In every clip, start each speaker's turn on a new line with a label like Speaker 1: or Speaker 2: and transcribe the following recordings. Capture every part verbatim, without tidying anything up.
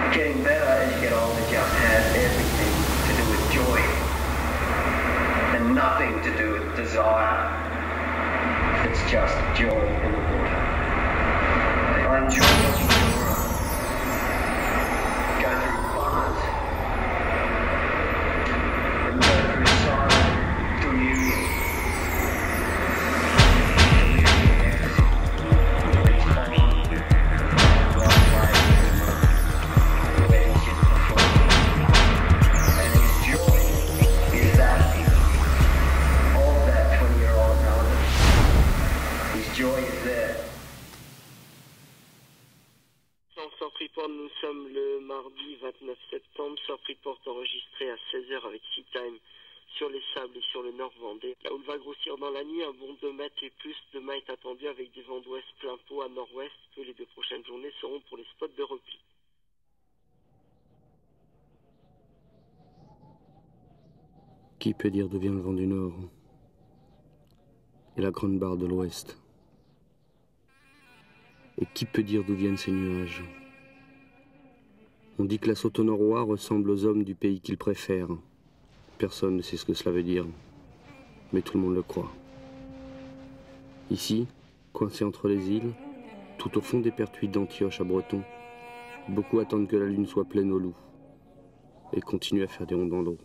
Speaker 1: Getting better as you get older just has everything to do with joy and nothing to do with desire. It's just joy in the water. I enjoy watching Dora go through bars and go through silent communion.
Speaker 2: Nous sommes le mardi vingt-neuf septembre, sur Freeport enregistré à seize heures avec Seatime sur les sables et sur le nord Vendée. La houle va grossir dans la nuit, un bon deux mètres et plus. Demain est attendu avec des vents d'ouest plein pot à nord-ouest, que les deux prochaines journées seront pour les spots de repli.
Speaker 3: Qui peut dire d'où vient le vent du nord et la grande barre de l'ouest? Et qui peut dire d'où viennent ces nuages? On dit que la Sautonorois ressemble aux hommes du pays qu'il préfère. Personne ne sait ce que cela veut dire, mais tout le monde le croit. Ici, coincé entre les îles, tout au fond des pertuis d'Antioche à Breton, beaucoup attendent que la lune soit pleine au loup et continuent à faire des ronds dans l'eau.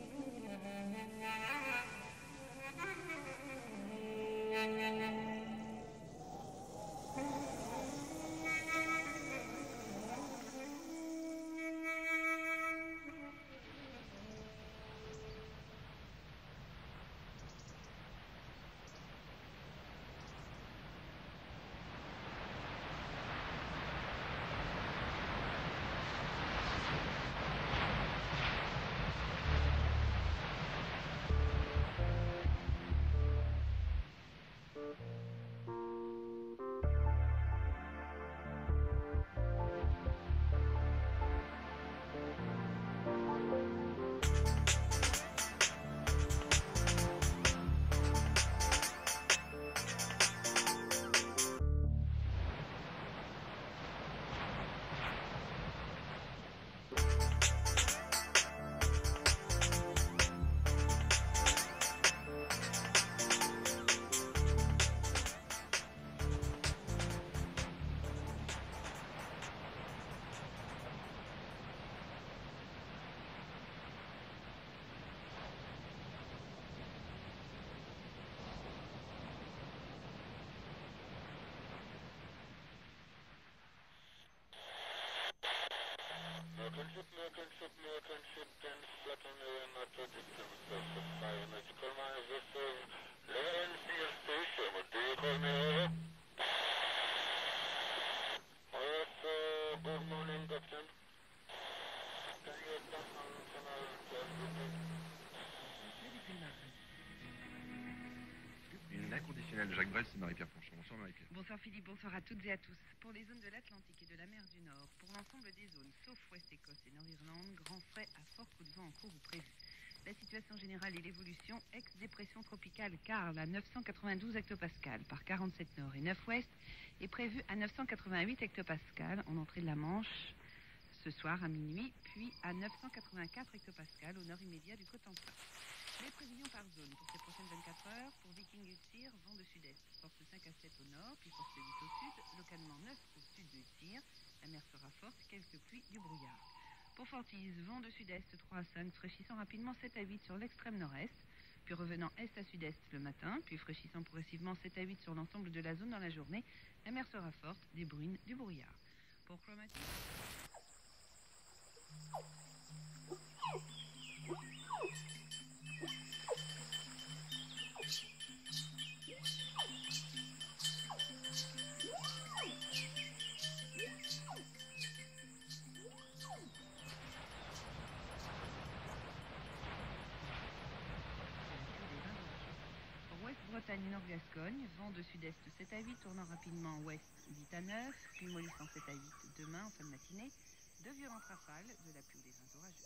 Speaker 4: Inconditionnel de Jacques Brel, c'est Marie-Pierre Ponchon. Bonsoir Marie-Pierre.
Speaker 5: Bonsoir Philippe, bonsoir à toutes et à tous. Pour les zones de l'Atlantique et de la mer du Nord, pour l'ensemble des zones, sauf Ouest-Écosse et Nord-Irlande, grand frais à fort coup de vent en cours ou prévu. La situation générale et l'évolution, ex-dépression tropicale Karl à neuf cent quatre-vingt-douze hectopascales par quarante-sept nord et neuf ouest est prévue à neuf cent quatre-vingt-huit hectopascales en entrée de la Manche ce soir à minuit, puis à neuf cent quatre-vingt-quatre hectopascales au nord immédiat du Cotentin. Les prévisions par zone pour ces prochaines vingt-quatre heures, pour Viking Utsir, vent de sud-est, force cinq à sept au nord, puis force huit au sud, localement neuf au sud de Utsir, la mer sera forte, quelques pluies, du brouillard. Pour Fortise, vent de sud-est trois à cinq, fraîchissant rapidement sept à huit sur l'extrême nord-est, puis revenant est à sud-est le matin, puis fraîchissant progressivement sept à huit sur l'ensemble de la zone dans la journée, la mer sera forte, des bruines, du brouillard. Pour Chromatique... Bretagne Nord-Gascogne, vent de sud-est sept à huit, tournant rapidement ouest huit à neuf, puis mollissant sept à huit demain en fin de matinée, de violentes rafales, de la pluie ou des vents orageux.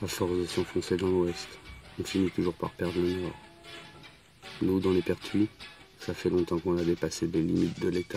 Speaker 3: À force de s'enfoncer dans l'ouest, on finit toujours par perdre le nord. Nous, dans les Pertuis, ça fait longtemps qu'on a dépassé les limites de l'État.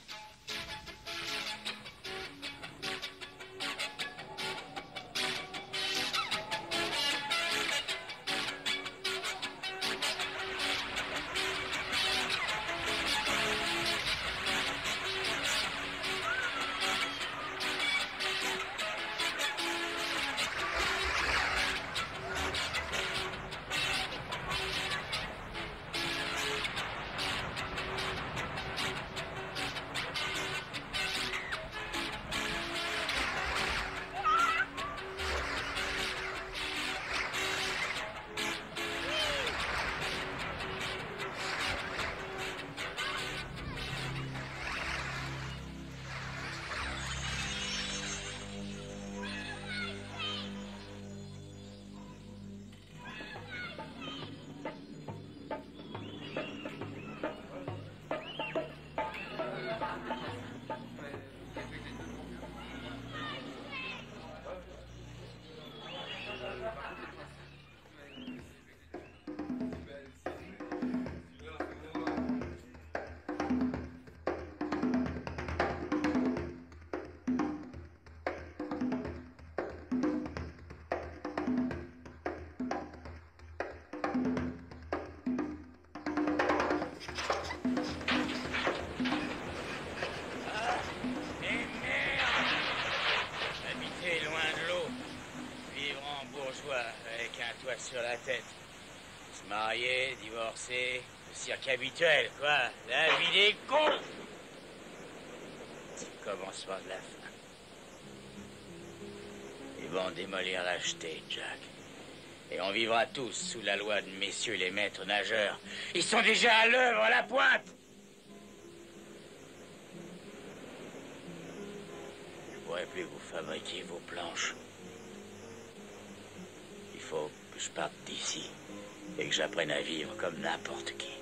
Speaker 6: Sur la tête. Se marier, divorcer, le cirque habituel, quoi. La vie des cons. C'est le commencement de la fin. Ils vont démolir l'acheter, Jack. Et on vivra tous sous la loi de messieurs les maîtres nageurs. Ils sont déjà à l'œuvre, à la pointe. Je pourrai plus vous fabriquer vos planches. Il faut que je parte d'ici et que j'apprenne à vivre comme n'importe qui.